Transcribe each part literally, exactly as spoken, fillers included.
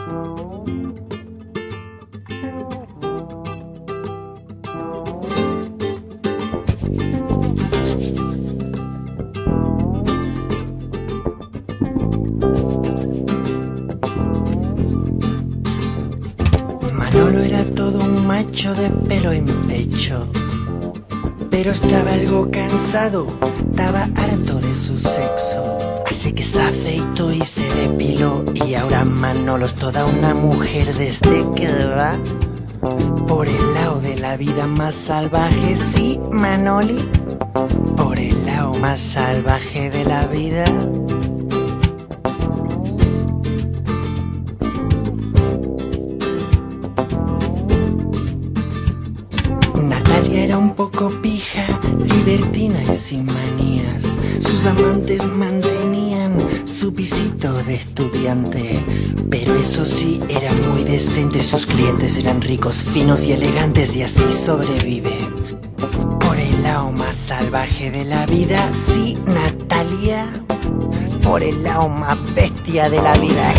Manolo era todo un macho de pelo en pecho, pero estaba algo cansado, estaba harto de su sexo. Así que se afeitó y se depiló, y ahora Manolo es toda una mujer desde que va por el lado de la vida más salvaje. Sí, Manoli, por el lado más salvaje de la vida. Natalia era un poco pija, libertina y sin manías. Sus amantes mantenían su pisito de estudiante, pero eso sí, era muy decente. Sus clientes eran ricos, finos y elegantes, y así sobrevive por el lado más salvaje de la vida. Sí, Natalia, por el lado más bestia de la vida.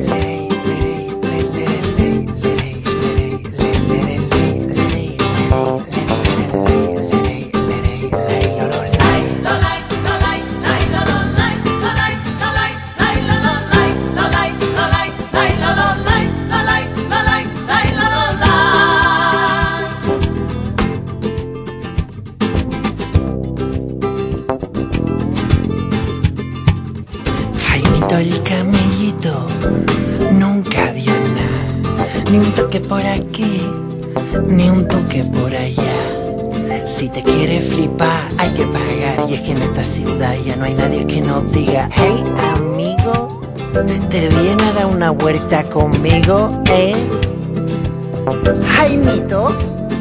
El camellito nunca dio nada, ni un toque por aquí, ni un toque por allá. Si te quieres flipar hay que pagar, y es que en esta ciudad ya no hay nadie que nos diga: hey amigo, ¿te viene a dar una vuelta conmigo, eh? Jaimito.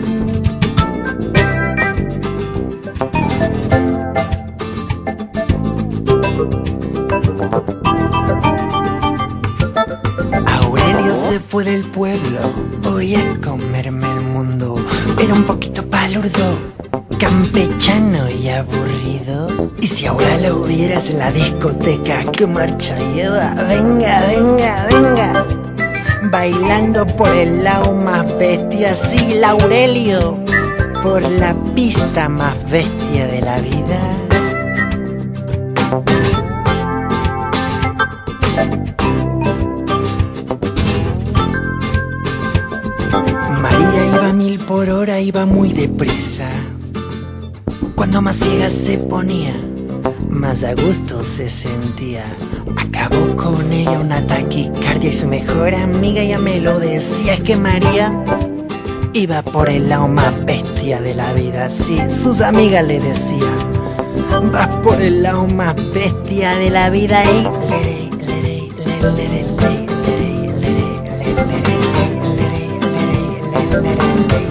Se fue del pueblo, voy a comerme el mundo. Era un poquito palurdo, campechano y aburrido. Y si ahora lo vieras en la discoteca, ¿qué marcha lleva? Venga, venga, venga, bailando por el lado más bestia. Sí, Laurelio, por la pista más bestia de la vida. María iba a mil por hora, iba muy deprisa. Cuando más ciega se ponía, más a gusto se sentía. Acabó con ella una taquicardia, y su mejor amiga ya me lo decía. Es que María iba por el lado más bestia de la vida. Sí, sus amigas le decían: vas por el lado más bestia de la vida. Y le, le, le, le, le, le, le.